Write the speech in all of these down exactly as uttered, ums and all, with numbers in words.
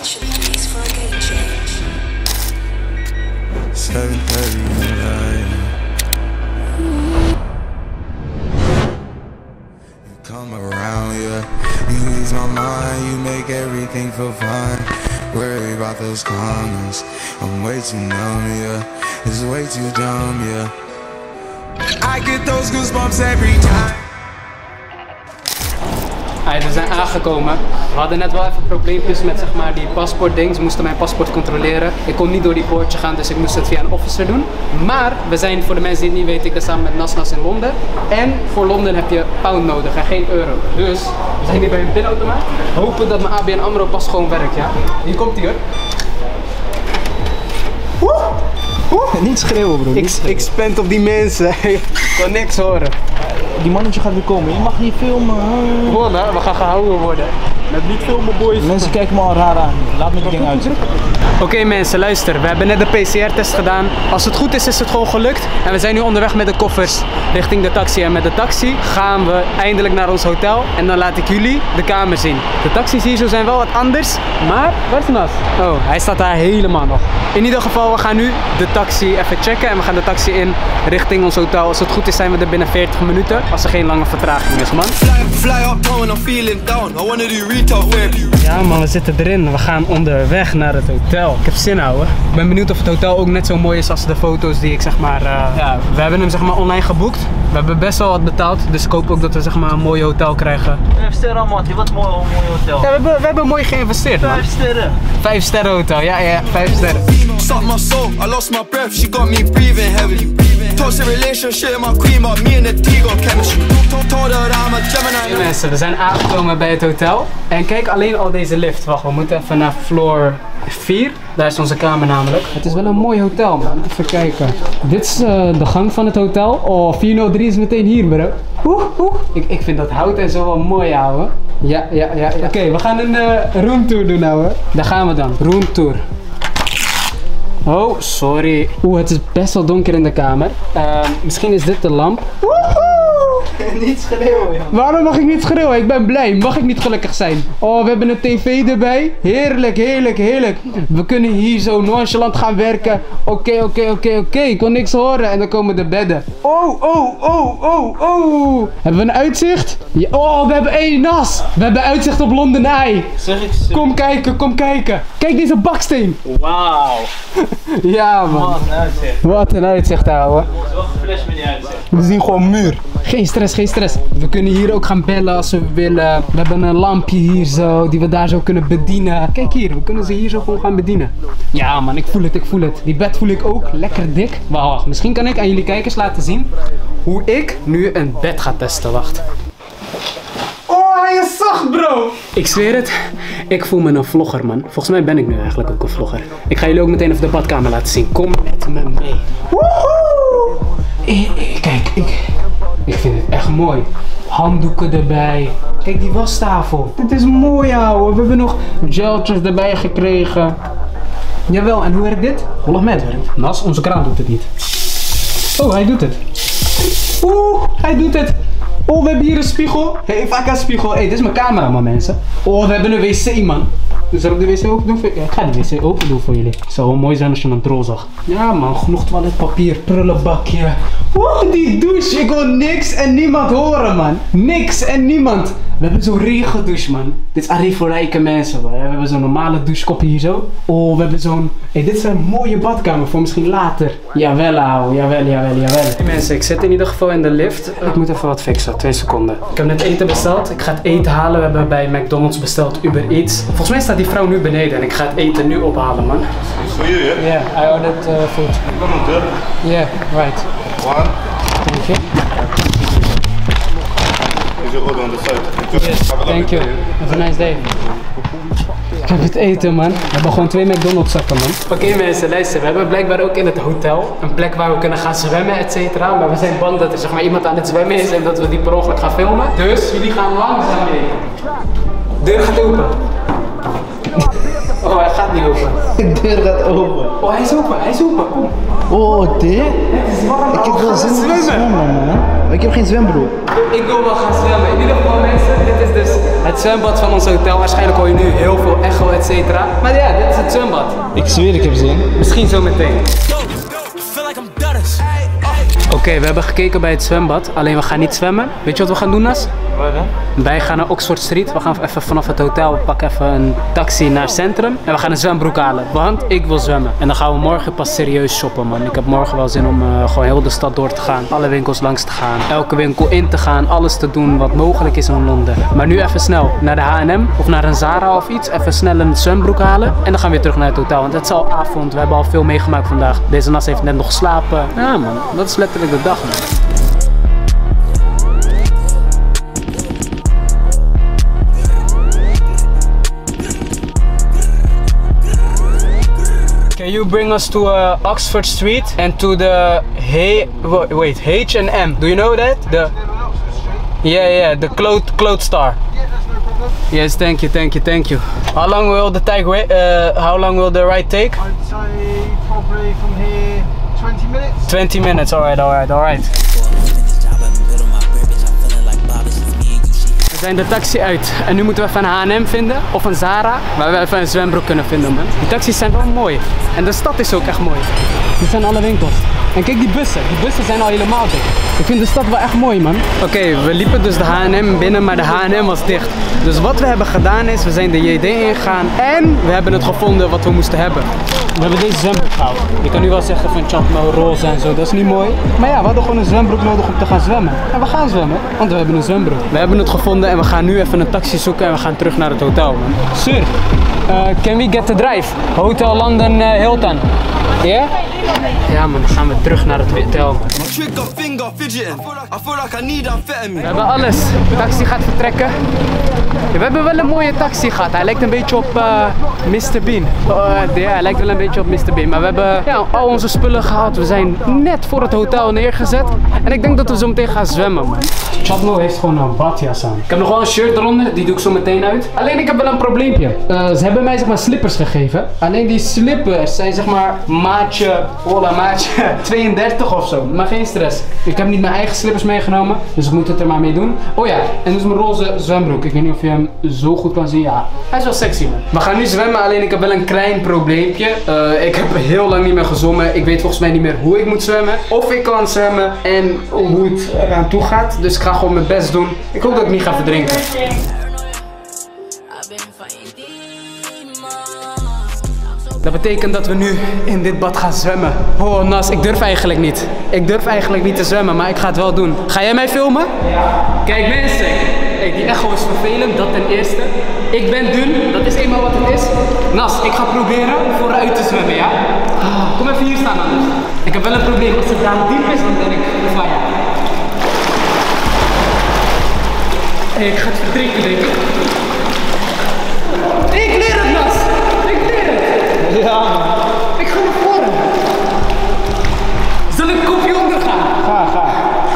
Attention please for a gate change. seven thirty You come around, yeah. You ease my mind, you make everything feel fine. Worry about those comments. I'm way too numb, yeah. It's way too dumb, yeah. I get those goosebumps every time. Hey, we zijn aangekomen. We hadden net wel even probleempjes met zeg maar, die paspoortding. Ze moesten mijn paspoort controleren. Ik kon niet door die poortje gaan, dus ik moest het via een officer doen. Maar we zijn, voor de mensen die het niet weten, ik ben samen met Nas Nas in Londen. En voor Londen heb je pound nodig en geen euro. Dus we zijn hier bij een pinautomaat. Hopen dat mijn A B N AMRO pas gewoon werkt, ja. Hier komt hij hoor. Woe! Woe! Niet schreeuwen bro, niet Ik, schreeuwen. ik spend op die mensen. Ik kan niks horen. Die mannetje gaat weer komen, je mag niet filmen. Gewoon hè, we gaan gehouden worden. Met niet filmen boys. Mensen kijken me al raar aan. Laat me die ding uitdrukken. Oké okay, mensen, luister. We hebben net de P C R-test gedaan. Als het goed is, is het gewoon gelukt. En we zijn nu onderweg met de koffers richting de taxi. En met de taxi gaan we eindelijk naar ons hotel. En dan laat ik jullie de kamer zien. De taxis hier zo zijn wel wat anders. Maar, waar is Nas? Oh, hij staat daar helemaal nog. In ieder geval, we gaan nu de taxi even checken. En we gaan de taxi in richting ons hotel. Als het goed is, zijn we er binnen veertig minuten. Als er geen lange vertraging is, man. Ja man, we zitten erin. We gaan onderweg naar het hotel. Ik heb zin, ouwe. Ik ben benieuwd of het hotel ook net zo mooi is als de foto's die ik zeg maar... Uh, ja, we hebben hem zeg maar online geboekt. We hebben best wel wat betaald. Dus ik hoop ook dat we zeg maar een mooi hotel krijgen. Vijf sterren man, wat mooi, mooi hotel. Ja, we hebben, we hebben mooi geïnvesteerd, man. Vijf sterren. Vijf sterren hotel, ja ja, vijf sterren. Suck my soul, I lost my breath, she got me breathing heavily. Toxic relationship, my queen, but me and the T got chemistry. Told her that I'm a Gemini. Hey mensen, we zijn aangekomen bij het hotel. En kijk alleen al deze lift. Wacht, we moeten even naar floor vier. Daar is onze kamer namelijk. Het is wel een mooi hotel, man. Even kijken. Dit is uh, de gang van het hotel. Oh, vierhonderddrie is meteen hier, bro. Oeh, oeh. Ik, ik vind dat hout en zo wel mooi, ouwe. Ja, ja, ja. ja. Oké, okay, we gaan een uh, roomtour doen, ouwe. Daar gaan we dan. Roomtour. Oh, sorry. Oeh, het is best wel donker in de kamer. Uh, misschien is dit de lamp. Woehoe! Niet schreeuwen, joh. Waarom mag ik niet schreeuwen? Ik ben blij. Mag ik niet gelukkig zijn? Oh, we hebben een tv erbij. Heerlijk, heerlijk, heerlijk. We kunnen hier zo nonchalant gaan werken. Oké, okay, oké, okay, oké, okay, oké. Okay. Ik kon niks horen. En dan komen de bedden. Oh, oh, oh, oh, oh. Hebben we een uitzicht? Ja. Oh, we hebben één Nas. We hebben uitzicht op London Eye. Zeg ik zo. Kom kijken, kom kijken. Kijk deze baksteen. Wauw. Ja, man. Wat een uitzicht. Wat een uitzicht, ouwe. Het is wel geflasht met die uitzicht. We zien gewoon muur. Geen stress, geen stress. We kunnen hier ook gaan bellen als we willen. We hebben een lampje hier zo, die we daar zo kunnen bedienen. Kijk hier, we kunnen ze hier zo gewoon gaan bedienen. Ja man, ik voel het, ik voel het. Die bed voel ik ook, lekker dik. Wacht, misschien kan ik aan jullie kijkers laten zien hoe ik nu een bed ga testen. Wacht. Oh, hij is zacht, bro! Ik zweer het, ik voel me een vlogger, man. Volgens mij ben ik nu eigenlijk ook een vlogger. Ik ga jullie ook meteen even de badkamer laten zien. Kom met me mee. Woehoe! Eh, eh, kijk, ik, ik vind het echt mooi. Handdoeken erbij. Kijk die wastafel. Dit is mooi, ouwe. We hebben nog geltjes erbij gekregen. Jawel, en hoe werkt dit? Holland Med werkt. Nas, onze kraan doet het niet. Oh, hij doet het. Oeh, hij doet het. Oh, we hebben hier een spiegel. Hé, hey, vaak een spiegel. Hé, hey, dit is mijn camera, man, mensen. Oh, we hebben een wc, man. Zal ik de wc open doen voor jullie? Ja, ik ga de wc open doen voor jullie. Het zou wel mooi zijn als je een drol zag. Ja, man, genoeg toiletpapier, prullenbakje. Oeh, die douche. Ik wil niks en niemand horen, man. Niks en niemand. We hebben zo'n regendouche, man. Dit is alleen voor rijke mensen, man. We hebben zo'n normale douchekopje hier zo. Oh, we hebben zo'n... Hé, hey, dit is een mooie badkamer voor misschien later. Jawel, ouwe. Jawel, jawel, jawel. Hey, mensen, ik zit in ieder geval in de lift. Ik moet even wat fixen. Twee seconden. Ik heb net eten besteld. Ik ga het eten halen. We hebben bij McDonald's besteld Uber Eats. Volgens mij staat die vrouw nu beneden en ik ga het eten nu ophalen, man. It's for you, yeah? Yeah, I ordered uh, food. Come on, sir. Yeah, right. One. Thank you. Is your order on the side? Yes, thank you. Have a nice day. Ik heb het eten, man. We hebben gewoon twee McDonald's zakken, man. Oké okay, mensen, luister. We hebben blijkbaar ook in het hotel een plek waar we kunnen gaan zwemmen, et cetera. Maar we zijn bang dat er zeg maar, iemand aan het zwemmen is en dat we die per ongeluk gaan filmen. Dus jullie gaan langzaam mee. Deur gaat open. Oh, hij gaat niet open. De deur gaat open. Oh, hij is open, hij is open. Kom. Oh, dit? Het is warm. Ik heb wel zin in zwemmen, man. Ik heb geen zwembroek. Ik wil wel gaan zwemmen. In ieder geval mensen, dit is dus het zwembad van ons hotel. Waarschijnlijk hoor je nu heel veel echo, et cetera. Maar ja, dit is het zwembad. Ik zweer, ik heb zin. Misschien zo meteen. Oké, okay, we hebben gekeken bij het zwembad, alleen we gaan niet zwemmen. Weet je wat we gaan doen, Nas? Wat dan? Wij gaan naar Oxford Street. We gaan even vanaf het hotel, we pakken even een taxi naar het centrum. En we gaan een zwembroek halen, want ik wil zwemmen. En dan gaan we morgen pas serieus shoppen, man. Ik heb morgen wel zin om uh, gewoon heel de stad door te gaan. Alle winkels langs te gaan. Elke winkel in te gaan. Alles te doen wat mogelijk is in Londen. Maar nu even snel naar de H en M of naar een Zara of iets. Even snel een zwembroek halen. En dan gaan we weer terug naar het hotel. Want het is al avond. We hebben al veel meegemaakt vandaag. Deze Nas heeft net nog geslapen. Ja, man. Dat is letterlijk de dag, man. Can you bring us to uh, Oxford Street and to the Hey wait H and M? Do you know that? The yeah yeah the cloth cloth store. Yes, thank you, thank you, thank you. How long will the take wait? Uh, how long will the ride take? I'd say probably from here twenty minutes. Twenty minutes. All right, all right, all right. We zijn de taxi uit en nu moeten we even een H en M vinden of een Zara waar we even een zwembroek kunnen vinden, man. Die taxis zijn wel mooi en de stad is ook echt mooi. Dit zijn alle winkels. En kijk die bussen, die bussen zijn al helemaal dik. Ik vind de stad wel echt mooi, man. Oké, okay, we liepen dus de H en M binnen, maar de H en M was dicht. Dus wat we hebben gedaan is, we zijn de J D ingegaan en we hebben het gevonden wat we moesten hebben. We hebben deze zwembroek gehaald. Je kan nu wel zeggen van Chatmo roze en zo, dat is niet mooi. Maar ja, we hadden gewoon een zwembroek nodig om te gaan zwemmen. En we gaan zwemmen, want we hebben een zwembroek. We hebben het gevonden en we gaan nu even een taxi zoeken en we gaan terug naar het hotel, man. Sir, uh, can we get the drive? Hotel London uh, Hilton. Yeah? Ja, man, dan gaan we terug naar het hotel. We hebben alles. De taxi gaat vertrekken. Ja, we hebben wel een mooie taxi gehad. Hij lijkt een beetje op uh, mister Bean. Uh, ja, hij lijkt wel een beetje op mister Bean. Maar we hebben ja, al onze spullen gehaald. We zijn net voor het hotel neergezet. En ik denk dat we zo meteen gaan zwemmen, man. Chatmo heeft gewoon een badjas aan. Ik heb nog wel een shirt eronder. Die doe ik zo meteen uit. Alleen ik heb wel een probleempje. Uh, ze hebben mij zeg maar slippers gegeven. Alleen die slippers zijn zeg maar maatje, hola maatje tweeëndertig of zo. Maar geen stress. Ik heb niet mijn eigen slippers meegenomen. Dus ik moet het er maar mee doen. Oh ja, en dus mijn roze zwembroek. Ik weet niet of je hem zo goed kan zien. Ja, hij is wel sexy, man. We gaan nu zwemmen. Alleen ik heb wel een klein probleempje. Uh, ik heb heel lang niet meer gezwommen. Ik weet volgens mij niet meer hoe ik moet zwemmen. Of ik kan zwemmen en hoe het eraan toe gaat. Dus ik ga gewoon mijn best doen. Ik hoop dat ik niet ga verdrinken. Dat betekent dat we nu in dit bad gaan zwemmen. Oh Nas, ik durf eigenlijk niet. Ik durf eigenlijk niet te zwemmen, maar ik ga het wel doen. Ga jij mij filmen? Ja. Kijk mensen, hey, die echo is vervelend, dat ten eerste. Ik ben dun, dat is eenmaal wat het is. Nas, ik ga proberen vooruit te zwemmen, ja? Kom even hier staan anders. Ik heb wel een probleem, als het daar diep is, dan ben ik van ja. Hey, ik ga het verdrinken, denk ik. Ik leer het, Nas! Ik leer het! Ja, man. Ik ga naar voren. Zal ik een kopje onder gaan? Ga, ga.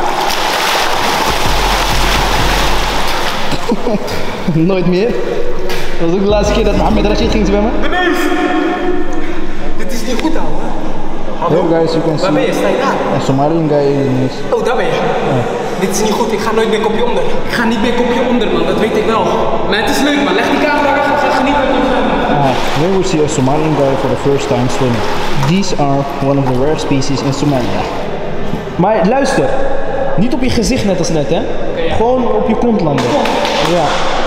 Nooit meer. Dat was ook de laatste keer dat Mohammed Rashid ging zwemmen. Beneus! Dit is niet goed, ouwe. Hallo guys, you can see. Waar ben je? Sta je daar? Een Somalian guy is. Oh, daar ben je. Ja. Dit is niet goed, ik ga nooit meer kopje onder. Ik ga niet meer kopje onder, man, dat weet ik wel. Maar het is leuk, man. Leg die camera weg en ga genieten van het zwemmen. Uh, here we see a Somalian guy for the first time swimming. These are one of the rare species in Somalia. Maar luister, niet op je gezicht net als net, hè? Okay, ja. Gewoon op je kont landen. Ja.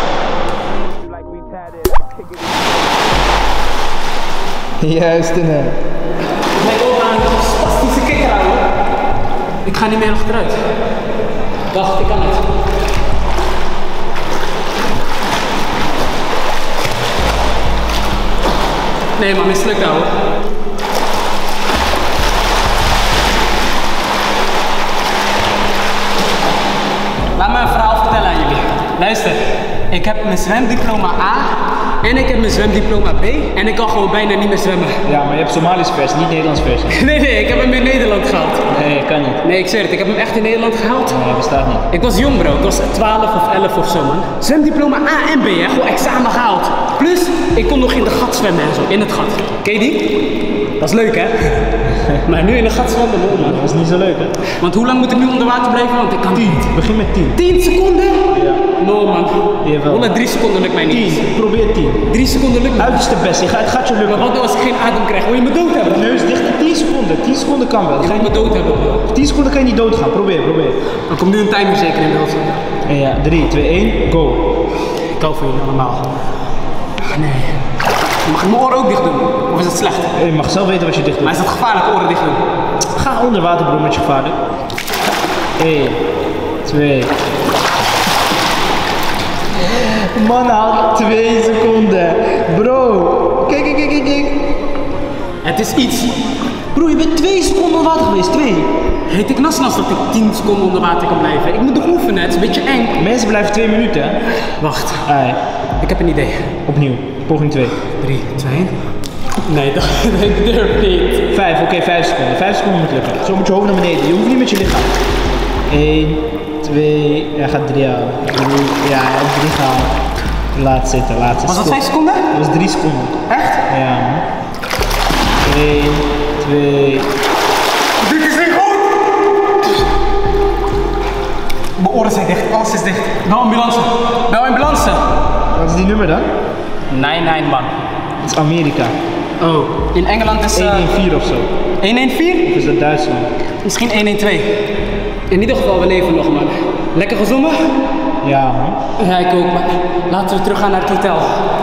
Juist, in hè. Ik lijk ook aan een spastische kikker, ouwe. Ik ga niet meer achteruit. Wacht, ik kan het. Nee man, mislukt ouwe. Laat me een verhaal vertellen aan jullie. Luister, ik heb mijn zwemdiploma A en ik heb mijn zwemdiploma B en ik kan gewoon bijna niet meer zwemmen. Ja, maar je hebt Somalische versie, niet Nederlands versie. Nee, nee, ik heb hem in Nederland gehaald. Nee, kan niet. Nee, ik zeg het, ik heb hem echt in Nederland gehaald. Nee, bestaat niet. Ik was jong bro, ik was twaalf of elf of zo man. Zwemdiploma A en B, hè, gewoon examen gehaald. Plus, ik kon nog in de gat zwemmen en zo, in het gat. Ken je die? Dat is leuk hè? Maar nu in de gat zwemmen, man. Dat is niet zo leuk, hè? Want hoe lang moet ik nu onder water blijven? Want ik kan tien. Begin met tien. tien seconden? Ja. No, man. Jawel. honderd drie seconden lukt mij niet. tien. Probeer tien. drie seconden lukt me. Uiterste best. Je gaat, het gaat je Maar lukken. wat nou als ik geen adem krijg? Wil je me dood hebben? Neus dicht. tien seconden. tien seconden kan wel. Je Ga gaat me dood hebben, bro. je- tien seconden kan je niet doodgaan. Probeer, probeer. Er komt nu een timer zeker in beeld. En ja, drie, twee, één, go. Ik hou van jullie allemaal. Nee. Mag ik mijn oren ook dicht doen? Of is het slecht? Je mag zelf weten wat je dicht doet. Maar is het gevaarlijk oren dicht doen? Ga onder water, bro, met je gevaarlijk. één, twee. Man haalt twee seconden. Bro. Kijk, kijk, kijk, kijk, kijk. Het is iets. Bro, je bent twee seconden onder water geweest. Twee. Heet ik nasnas dat ik tien seconden onder water kan blijven? Ik moet nog oefenen, het is een beetje eng. Mensen blijven twee minuten, hè? Wacht, Ai, ik heb een idee. opnieuw. Poging twee. drie, twee, één. Nee, dat ik durf niet. Vijf, oké, vijf seconden. Vijf seconden moet lukken. Zo met je hoofd naar beneden. Je hoeft niet met je lichaam. Eén, twee, ja, gaat drie halen. Drie, ja, hij heeft drie gehaald. Laat zitten, laat zitten. Was dat Stop. vijf seconden? Dat was drie seconden. Echt? Ja, man. Eén, twee. Dit is niet goed! Mijn oren zijn dicht, alles is dicht. Bel ambulance. Bel ambulance. Wat is die nummer dan? Nee, nee, man. Het is Amerika. Oh, in Engeland is uh, honderdvierzehn of zo. honderdvierzehn? Of is dat Duitsland? Misschien honderdtwaalf. In ieder geval, we leven nog, man. Lekker gezongen? Ja, man. Ja, ik ook, maar laten we teruggaan naar het hotel.